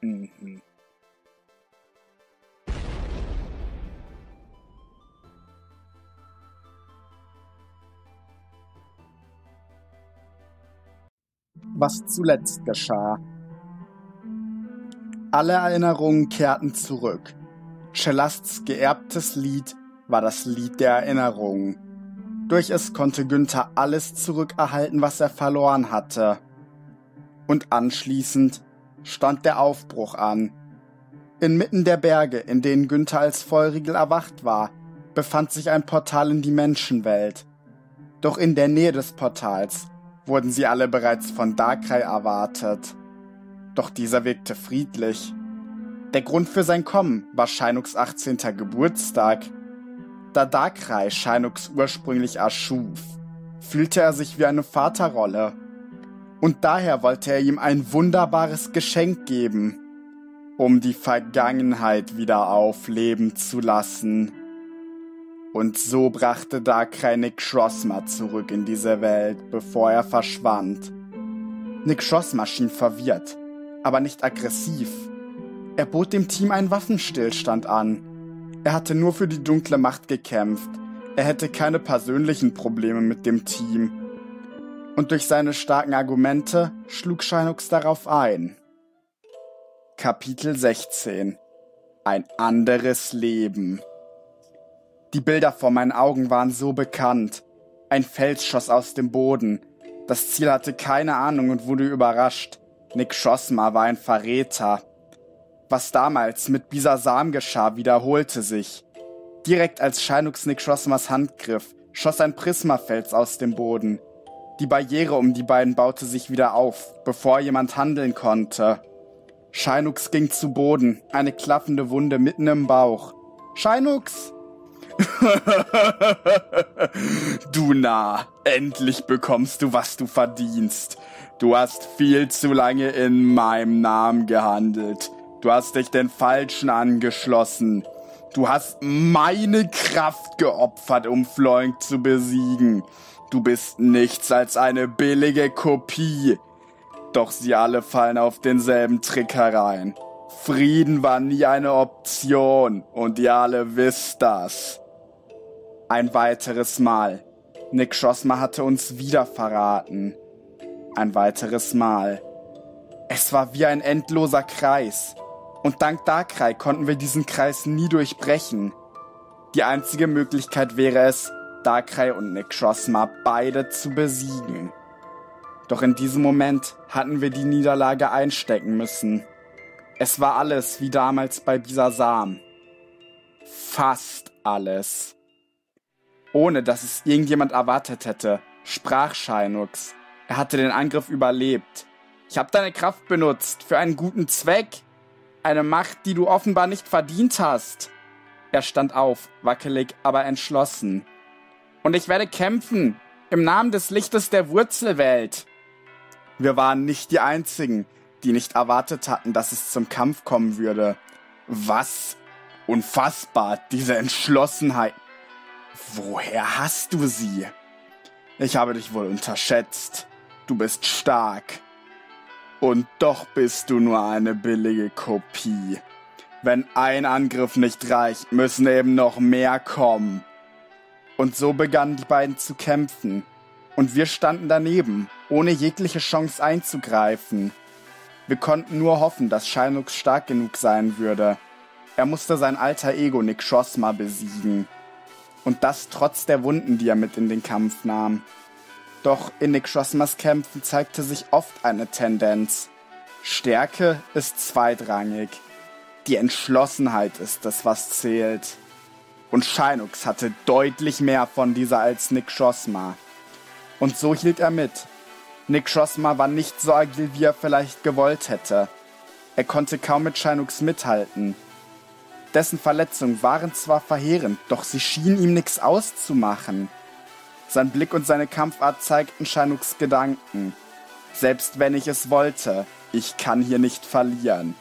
Mhm. Was zuletzt geschah. Alle Erinnerungen kehrten zurück. Chelasts geerbtes Lied war das Lied der Erinnerungen. Durch es konnte Günther alles zurückerhalten, was er verloren hatte. Und anschließend stand der Aufbruch an. Inmitten der Berge, in denen Günther als Feurigel erwacht war, befand sich ein Portal in die Menschenwelt. Doch in der Nähe des Portals wurden sie alle bereits von Darkrai erwartet. Doch dieser wirkte friedlich. Der Grund für sein Kommen war Sheinouks 18. Geburtstag. Da Darkrai Sheinouks ursprünglich erschuf, fühlte er sich wie eine Vaterrolle. Und daher wollte er ihm ein wunderbares Geschenk geben, um die Vergangenheit wieder aufleben zu lassen. Und so brachte Darkrai Necrozma zurück in diese Welt, bevor er verschwand. Necrozma schien verwirrt, aber nicht aggressiv. Er bot dem Team einen Waffenstillstand an. Er hatte nur für die dunkle Macht gekämpft. Er hätte keine persönlichen Probleme mit dem Team. Und durch seine starken Argumente schlug Sheinouks darauf ein. Kapitel 16 – Ein anderes Leben. Die Bilder vor meinen Augen waren so bekannt. Ein Fels schoss aus dem Boden. Das Ziel hatte keine Ahnung und wurde überrascht. Necrozma war ein Verräter. Was damals mit Bisasam geschah, wiederholte sich. Direkt als Sheinouks Necrozmas Hand griff, schoss ein Prismafels aus dem Boden. Die Barriere um die beiden baute sich wieder auf, bevor jemand handeln konnte. Sheinouks ging zu Boden, eine klaffende Wunde mitten im Bauch. Sheinouks! Du Narr, endlich bekommst du, was du verdienst. Du hast viel zu lange in meinem Namen gehandelt. Du hast dich den Falschen angeschlossen. Du hast meine Kraft geopfert, um Floink zu besiegen. Du bist nichts als eine billige Kopie. Doch sie alle fallen auf denselben Trick herein. Frieden war nie eine Option und ihr alle wisst das. Ein weiteres Mal. Necrozma hatte uns wieder verraten. Ein weiteres Mal. Es war wie ein endloser Kreis. Und dank Darkrai konnten wir diesen Kreis nie durchbrechen. Die einzige Möglichkeit wäre es, Darkrai und Necrozma beide zu besiegen. Doch in diesem Moment hatten wir die Niederlage einstecken müssen. Es war alles wie damals bei Bisasam. Fast alles. Ohne dass es irgendjemand erwartet hätte, sprach Sheinouks. Er hatte den Angriff überlebt. Ich habe deine Kraft benutzt, für einen guten Zweck. Eine Macht, die du offenbar nicht verdient hast. Er stand auf, wackelig, aber entschlossen. Und ich werde kämpfen, im Namen des Lichtes der Wurzelwelt. Wir waren nicht die Einzigen, die nicht erwartet hatten, dass es zum Kampf kommen würde. Was? Unfassbar, diese Entschlossenheit. Woher hast du sie? Ich habe dich wohl unterschätzt. Du bist stark. Und doch bist du nur eine billige Kopie. Wenn ein Angriff nicht reicht, müssen eben noch mehr kommen. Und so begannen die beiden zu kämpfen. Und wir standen daneben, ohne jegliche Chance einzugreifen. Wir konnten nur hoffen, dass Sheinouks stark genug sein würde. Er musste sein alter Ego Necrozma besiegen. Und das trotz der Wunden, die er mit in den Kampf nahm. Doch in Necrozmas Kämpfen zeigte sich oft eine Tendenz. Stärke ist zweitrangig. Die Entschlossenheit ist es, was zählt. Und Sheinouks hatte deutlich mehr von dieser als Necrozma. Und so hielt er mit. Necrozma war nicht so agil, wie er vielleicht gewollt hätte. Er konnte kaum mit Sheinouks mithalten. Dessen Verletzungen waren zwar verheerend, doch sie schienen ihm nichts auszumachen. Sein Blick und seine Kampfart zeigten Sheinouks Gedanken. Selbst wenn ich es wollte, ich kann hier nicht verlieren.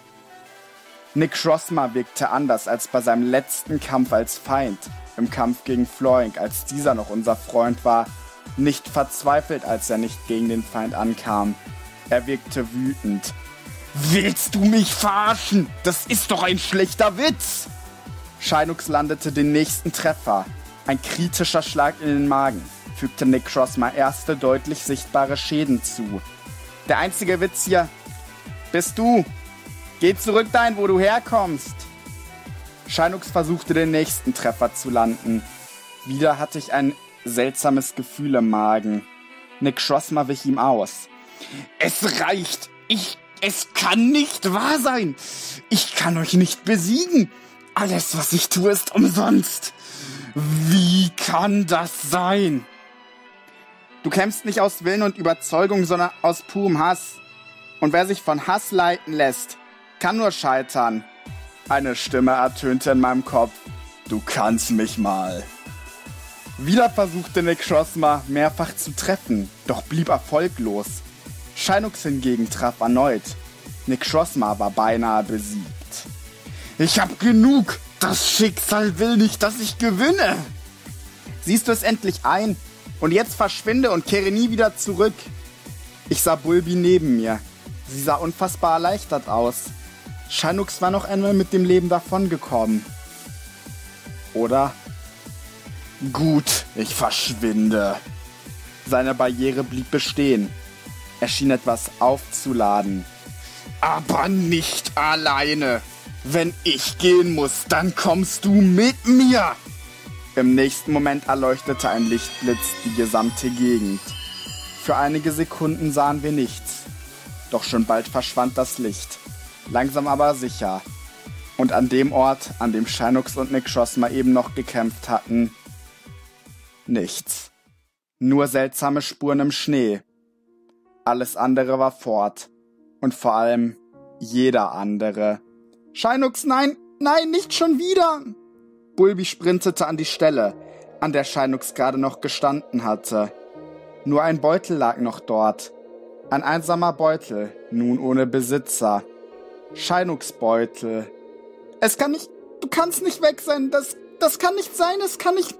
Necrozma wirkte anders als bei seinem letzten Kampf als Feind, im Kampf gegen Floink, als dieser noch unser Freund war, nicht verzweifelt, als er nicht gegen den Feind ankam. Er wirkte wütend. Willst du mich verarschen? Das ist doch ein schlechter Witz! Shinox landete den nächsten Treffer. Ein kritischer Schlag in den Magen fügte Necrozma erste deutlich sichtbare Schäden zu. Der einzige Witz hier bist du. Geh zurück dahin, wo du herkommst. Shinox versuchte den nächsten Treffer zu landen. Wieder hatte ich ein seltsames Gefühl im Magen. Necrozma wich ihm aus. Es reicht! Es kann nicht wahr sein! Ich kann euch nicht besiegen! Alles, was ich tue, ist umsonst! Wie kann das sein? Du kämpfst nicht aus Willen und Überzeugung, sondern aus purem Hass. Und wer sich von Hass leiten lässt, kann nur scheitern. Eine Stimme ertönte in meinem Kopf. Du kannst mich mal. Wieder versuchte Necrozma mehrfach zu treffen, doch blieb erfolglos. Shinox hingegen traf erneut. Necrozma war beinahe besiegt. Ich hab genug! Das Schicksal will nicht, dass ich gewinne! Siehst du es endlich ein? Und jetzt verschwinde und kehre nie wieder zurück. Ich sah Bulbi neben mir. Sie sah unfassbar erleichtert aus. Shinox war noch einmal mit dem Leben davongekommen. Oder? Gut, ich verschwinde. Seine Barriere blieb bestehen. Er schien etwas aufzuladen. Aber nicht alleine. Wenn ich gehen muss, dann kommst du mit mir. Im nächsten Moment erleuchtete ein Lichtblitz die gesamte Gegend. Für einige Sekunden sahen wir nichts. Doch schon bald verschwand das Licht. Langsam aber sicher. Und an dem Ort, an dem Shinox und Necrozma eben noch gekämpft hatten, nichts. Nur seltsame Spuren im Schnee. Alles andere war fort. Und vor allem jeder andere. Shinox, nein, nein, nicht schon wieder! Bulbi sprintete an die Stelle, an der Shinox gerade noch gestanden hatte. Nur ein Beutel lag noch dort. Ein einsamer Beutel, nun ohne Besitzer. Shinox Beutel. Es kann nicht, du kannst nicht weg sein, das kann nicht sein, es kann nicht...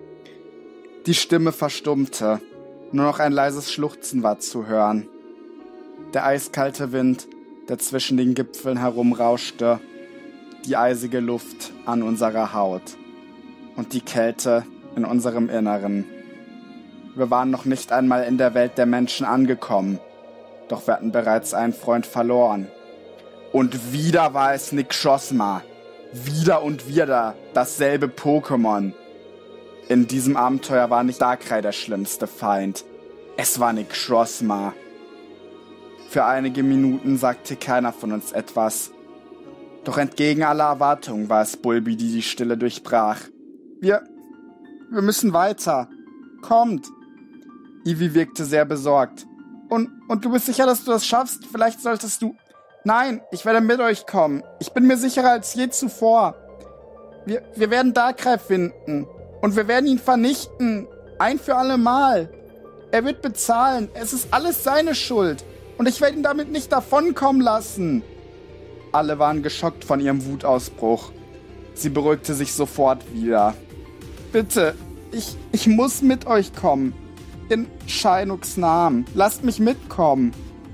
Die Stimme verstummte. Nur noch ein leises Schluchzen war zu hören. Der eiskalte Wind, der zwischen den Gipfeln herumrauschte, die eisige Luft an unserer Haut und die Kälte in unserem Inneren. Wir waren noch nicht einmal in der Welt der Menschen angekommen, doch wir hatten bereits einen Freund verloren. Und wieder war es Necrozma. Wieder und wieder dasselbe Pokémon. In diesem Abenteuer war nicht Darkrai der schlimmste Feind. Es war Necrozma. Für einige Minuten sagte keiner von uns etwas. Doch entgegen aller Erwartungen war es Bulbi, die Stille durchbrach. Wir müssen weiter. Kommt. Eevee wirkte sehr besorgt. Und du bist sicher, dass du das schaffst? Vielleicht solltest du... Nein, ich werde mit euch kommen. Ich bin mir sicherer als je zuvor. Wir werden Darkrai finden. Und wir werden ihn vernichten. Ein für alle Mal. Er wird bezahlen. Es ist alles seine Schuld. Und ich werde ihn damit nicht davonkommen lassen. Alle waren geschockt von ihrem Wutausbruch. Sie beruhigte sich sofort wieder. Bitte, ich muss mit euch kommen. In Shinox Namen. Lasst mich mitkommen.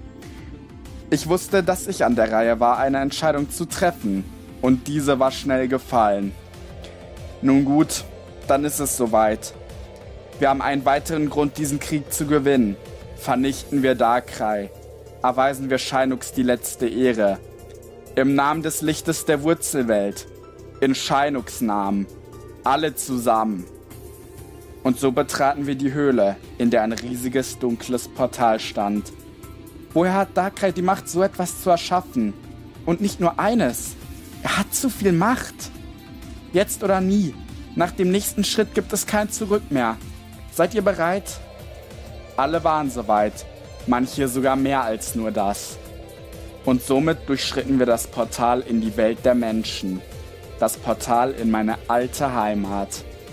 Ich wusste, dass ich an der Reihe war, eine Entscheidung zu treffen. Und diese war schnell gefallen. Nun gut, dann ist es soweit. Wir haben einen weiteren Grund, diesen Krieg zu gewinnen. Vernichten wir Darkrai. Erweisen wir Shinox die letzte Ehre. Im Namen des Lichtes der Wurzelwelt. In Shinox Namen. Alle zusammen. Und so betraten wir die Höhle, in der ein riesiges, dunkles Portal stand. Woher hat Darkrai die Macht, so etwas zu erschaffen? Und nicht nur eines. Er hat zu viel Macht. Jetzt oder nie. Nach dem nächsten Schritt gibt es kein Zurück mehr. Seid ihr bereit? Alle waren soweit. Manche sogar mehr als nur das. Und somit durchschritten wir das Portal in die Welt der Menschen. Das Portal in meine alte Heimat.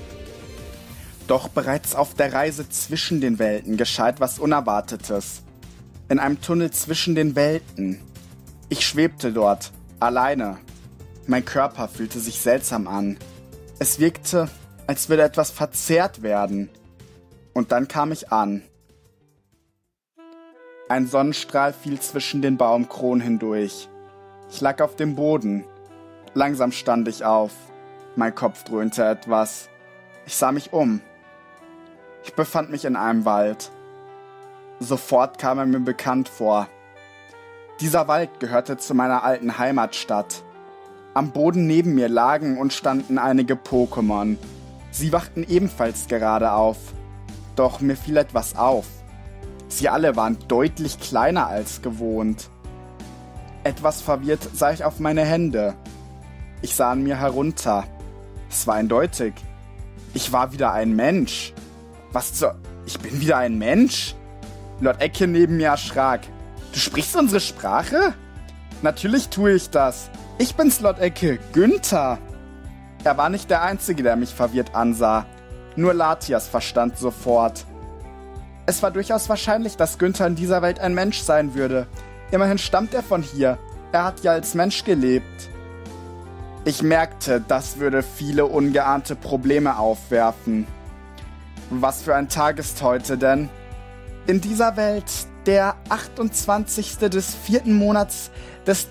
Doch bereits auf der Reise zwischen den Welten geschah etwas Unerwartetes. In einem Tunnel zwischen den Welten. Ich schwebte dort, alleine. Mein Körper fühlte sich seltsam an. Es wirkte, als würde etwas verzehrt werden. Und dann kam ich an. Ein Sonnenstrahl fiel zwischen den Baumkronen hindurch. Ich lag auf dem Boden. Langsam stand ich auf. Mein Kopf dröhnte etwas. Ich sah mich um. Ich befand mich in einem Wald. Sofort kam er mir bekannt vor. Dieser Wald gehörte zu meiner alten Heimatstadt. Am Boden neben mir lagen und standen einige Pokémon. Sie wachten ebenfalls gerade auf. Doch mir fiel etwas auf. Sie alle waren deutlich kleiner als gewohnt. Etwas verwirrt sah ich auf meine Hände. Ich sah an mir herunter. Es war eindeutig. Ich war wieder ein Mensch. Was zur... Ich bin wieder ein Mensch? Lord Ecke neben mir erschrak. Du sprichst unsere Sprache? Natürlich tue ich das. Ich bin's, Lord Ecke, Günther. Er war nicht der Einzige, der mich verwirrt ansah. Nur Latias verstand sofort. Es war durchaus wahrscheinlich, dass Günther in dieser Welt ein Mensch sein würde. Immerhin stammt er von hier. Er hat ja als Mensch gelebt. Ich merkte, das würde viele ungeahnte Probleme aufwerfen. Was für ein Tag ist heute denn? In dieser Welt der 28. des 4. Monats des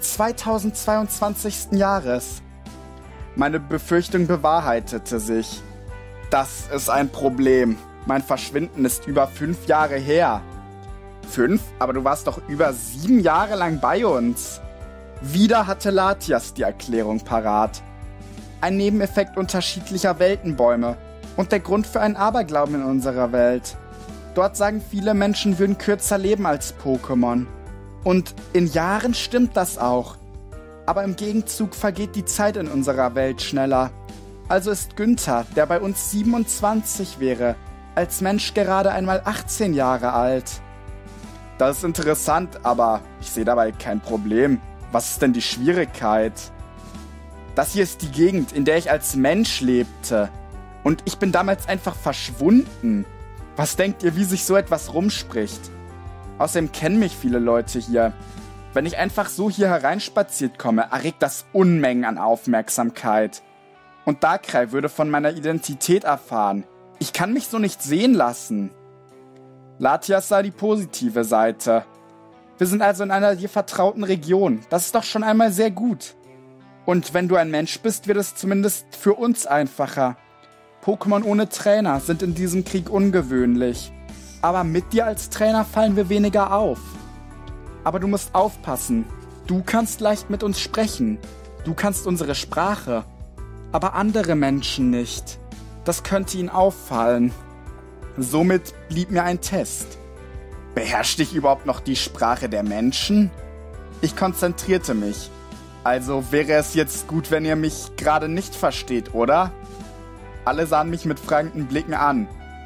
2022. Jahres. Meine Befürchtung bewahrheitete sich. Das ist ein Problem. Mein Verschwinden ist über 5 Jahre her. 5? Aber du warst doch über 7 Jahre lang bei uns. Wieder hatte Latias die Erklärung parat. Ein Nebeneffekt unterschiedlicher Weltenbäume und der Grund für einen Aberglauben in unserer Welt. Dort sagen viele Menschen würden kürzer leben als Pokémon. Und in Jahren stimmt das auch. Aber im Gegenzug vergeht die Zeit in unserer Welt schneller. Also ist Günther, der bei uns 27 wäre, als Mensch gerade einmal 18 Jahre alt. Das ist interessant, aber ich sehe dabei kein Problem. Was ist denn die Schwierigkeit? Das hier ist die Gegend, in der ich als Mensch lebte. Und ich bin damals einfach verschwunden. Was denkt ihr, wie sich so etwas rumspricht? Außerdem kennen mich viele Leute hier. Wenn ich einfach so hier hereinspaziert komme, erregt das Unmengen an Aufmerksamkeit. Und Darkrai würde von meiner Identität erfahren. Ich kann mich so nicht sehen lassen. Latias sah die positive Seite. Wir sind also in einer dir vertrauten Region. Das ist doch schon einmal sehr gut. Und wenn du ein Mensch bist, wird es zumindest für uns einfacher. Pokémon ohne Trainer sind in diesem Krieg ungewöhnlich. Aber mit dir als Trainer fallen wir weniger auf. Aber du musst aufpassen. Du kannst leicht mit uns sprechen. Du kannst unsere Sprache. Aber andere Menschen nicht. Das könnte ihnen auffallen. Somit blieb mir ein Test. Beherrschte ich überhaupt noch die Sprache der Menschen? Ich konzentrierte mich. Also wäre es jetzt gut, wenn ihr mich gerade nicht versteht, oder? Alle sahen mich mit fragenden Blicken an.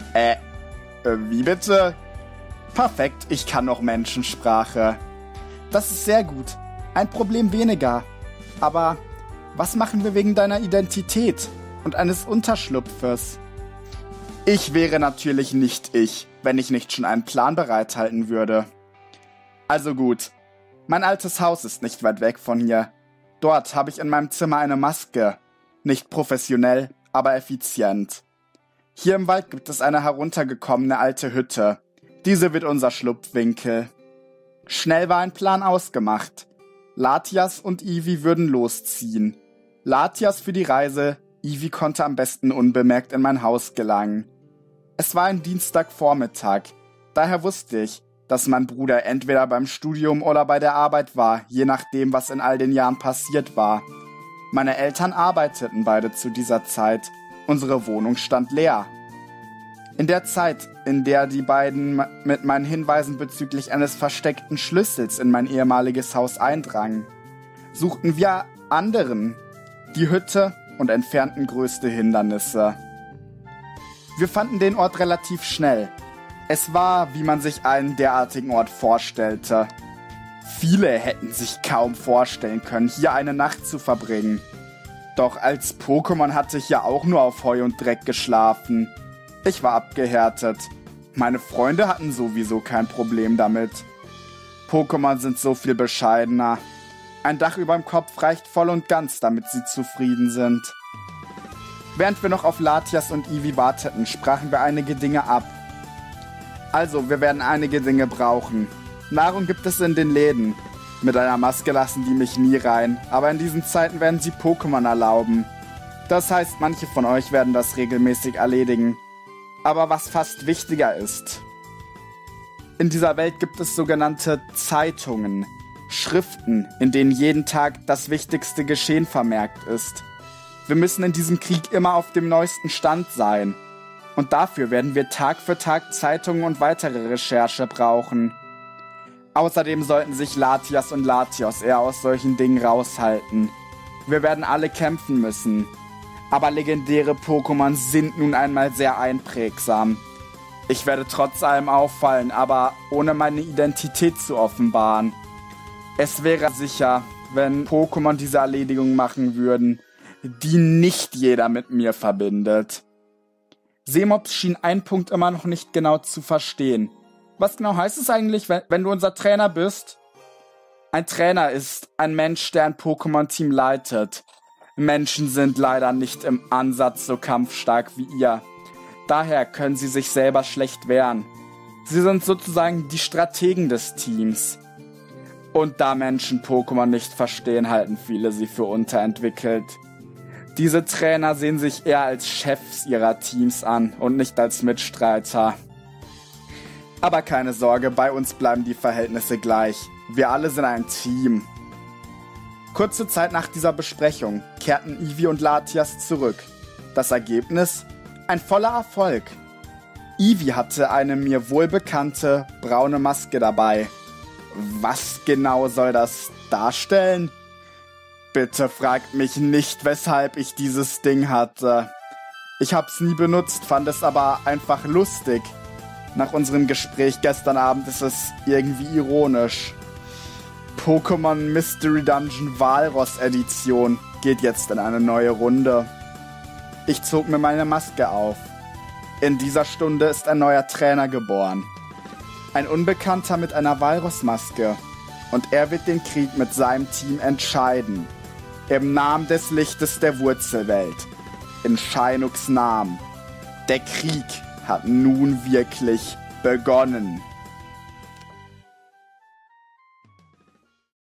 Wie bitte? Perfekt, ich kann noch Menschensprache. Das ist sehr gut. Ein Problem weniger. Aber was machen wir wegen deiner Identität und eines Unterschlupfes? Ich wäre natürlich nicht ich, wenn ich nicht schon einen Plan bereithalten würde. Also gut. Mein altes Haus ist nicht weit weg von hier. Dort habe ich in meinem Zimmer eine Maske. Nicht professionell, aber effizient. Hier im Wald gibt es eine heruntergekommene alte Hütte. Diese wird unser Schlupfwinkel. Schnell war ein Plan ausgemacht. Latias und Eevee würden losziehen. Latias für die Reise, Eevee konnte am besten unbemerkt in mein Haus gelangen. Es war ein Dienstagvormittag. Daher wusste ich, dass mein Bruder entweder beim Studium oder bei der Arbeit war, je nachdem, was in all den Jahren passiert war. Meine Eltern arbeiteten beide zu dieser Zeit. Unsere Wohnung stand leer. In der Zeit, in der die beiden mit meinen Hinweisen bezüglich eines versteckten Schlüssels in mein ehemaliges Haus eindrangen, suchten wir anderen die Hütte und entfernten größte Hindernisse. Wir fanden den Ort relativ schnell. Es war, wie man sich einen derartigen Ort vorstellte. Viele hätten sich kaum vorstellen können, hier eine Nacht zu verbringen. Doch als Pokémon hatte ich ja auch nur auf Heu und Dreck geschlafen. Ich war abgehärtet. Meine Freunde hatten sowieso kein Problem damit. Pokémon sind so viel bescheidener. Ein Dach überm Kopf reicht voll und ganz, damit sie zufrieden sind. Während wir noch auf Latias und Eevee warteten, sprachen wir einige Dinge ab. Also, wir werden einige Dinge brauchen. Nahrung gibt es in den Läden. Mit einer Maske lassen die mich nie rein, aber in diesen Zeiten werden sie Pokémon erlauben. Das heißt, manche von euch werden das regelmäßig erledigen. Aber was fast wichtiger ist: In dieser Welt gibt es sogenannte Zeitungen, Schriften, in denen jeden Tag das wichtigste Geschehen vermerkt ist. Wir müssen in diesem Krieg immer auf dem neuesten Stand sein. Und dafür werden wir Tag für Tag Zeitungen und weitere Recherche brauchen. Außerdem sollten sich Latias und Latios eher aus solchen Dingen raushalten. Wir werden alle kämpfen müssen. Aber legendäre Pokémon sind nun einmal sehr einprägsam. Ich werde trotz allem auffallen, aber ohne meine Identität zu offenbaren. Es wäre sicher, wenn Pokémon diese Erledigung machen würden, die nicht jeder mit mir verbindet. Seemops schien einen Punkt immer noch nicht genau zu verstehen. Was genau heißt es eigentlich, wenn du unser Trainer bist? Ein Trainer ist ein Mensch, der ein Pokémon-Team leitet. Menschen sind leider nicht im Ansatz so kampfstark wie ihr. Daher können sie sich selber schlecht wehren. Sie sind sozusagen die Strategen des Teams. Und da Menschen Pokémon nicht verstehen, halten viele sie für unterentwickelt. Diese Trainer sehen sich eher als Chefs ihrer Teams an und nicht als Mitstreiter. Aber keine Sorge, bei uns bleiben die Verhältnisse gleich. Wir alle sind ein Team. Kurze Zeit nach dieser Besprechung kehrten Eevee und Latias zurück. Das Ergebnis? Ein voller Erfolg. Eevee hatte eine mir wohlbekannte braune Maske dabei. Was genau soll das darstellen? Bitte fragt mich nicht, weshalb ich dieses Ding hatte. Ich hab's nie benutzt, fand es aber einfach lustig. Nach unserem Gespräch gestern Abend ist es irgendwie ironisch. Pokémon Mystery Dungeon Walross Edition geht jetzt in eine neue Runde. Ich zog mir meine Maske auf. In dieser Stunde ist ein neuer Trainer geboren. Ein Unbekannter mit einer Walrossmaske. Und er wird den Krieg mit seinem Team entscheiden. Im Namen des Lichtes der Wurzelwelt. In Shinox Namen. Der Krieg hat nun wirklich begonnen.